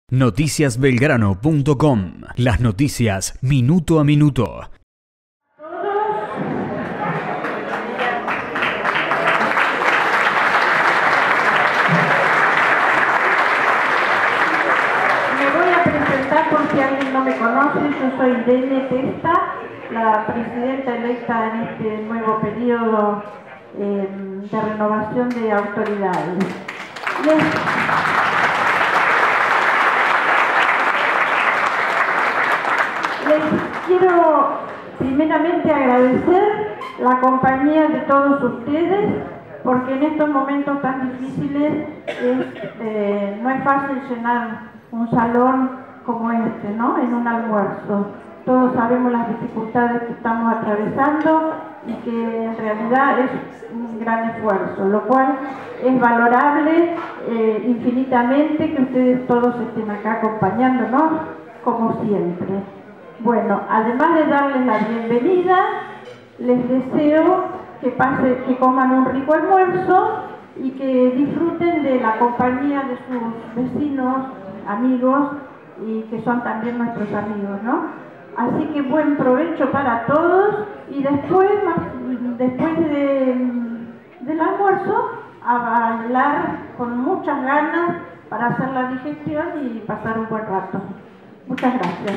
Noticiasbelgrano.com. Las noticias minuto a minuto. Me voy a presentar por si alguien no me conoce. Yo soy Irene Testa, la presidenta electa en este nuevo periodo de renovación de autoridades. Les quiero primeramente agradecer la compañía de todos ustedes, porque en estos momentos tan difíciles no es fácil llenar un salón como este, ¿no? En un almuerzo. Todos sabemos las dificultades que estamos atravesando y que en realidad es un gran esfuerzo, lo cual es valorable infinitamente que ustedes todos estén acá acompañándonos como siempre. Bueno, además de darles la bienvenida, les deseo que coman un rico almuerzo y que disfruten de la compañía de sus vecinos, amigos, y que son también nuestros amigos, ¿no? Así que buen provecho para todos, y después del almuerzo a bailar con muchas ganas para hacer la digestión y pasar un buen rato. Muchas gracias.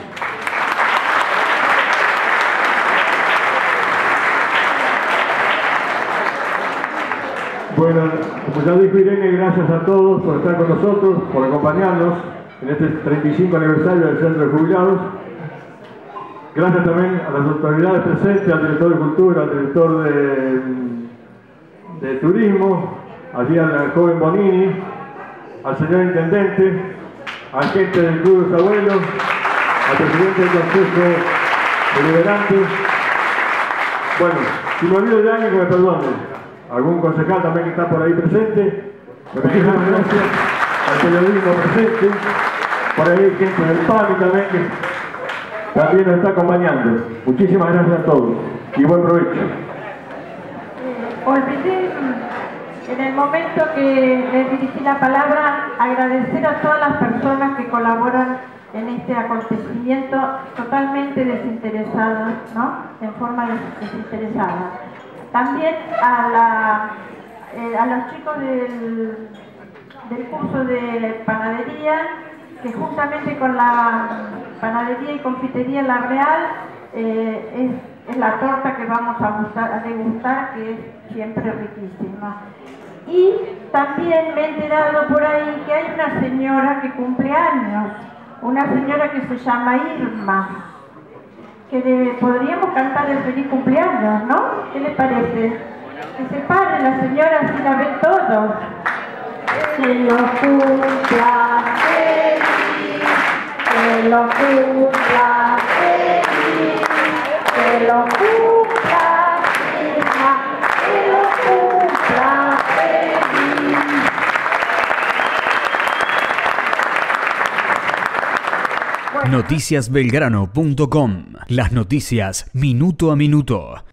Bueno, como ya dijo Irene, gracias a todos por estar con nosotros, por acompañarnos en este 35 aniversario del Centro de Jubilados. Gracias también a las autoridades presentes, al director de Cultura, al director de Turismo, allí al joven Bonini, al señor Intendente, al gente del Club de los Abuelos, al presidente del Consejo Deliberante. Bueno, si me olvido de alguien, que me perdonen. Algún concejal también que está por ahí presente. Muchísimas gracias al periodismo presente. Por ahí hay gente del PAMI también que también nos está acompañando. Muchísimas gracias a todos y buen provecho. Olvidé en el momento que les dirigí la palabra agradecer a todas las personas que colaboran en este acontecimiento totalmente desinteresados, ¿no? En forma desinteresada. También a los chicos del curso de panadería, que juntamente con la panadería y confitería La Real es la torta que vamos a degustar, que es siempre riquísima. Y también me he enterado por ahí que hay una señora que cumple años, una señora que se llama Irma, que podríamos cantar el feliz cumpleaños, ¿no? ¿Qué le parece? Que se pare la señora, así la ven todos. Que lo cumpla feliz, que lo cumpla feliz, que lo cumpla Irma, que lo cumpla feliz. Noticiasbelgrano.com. Las noticias minuto a minuto.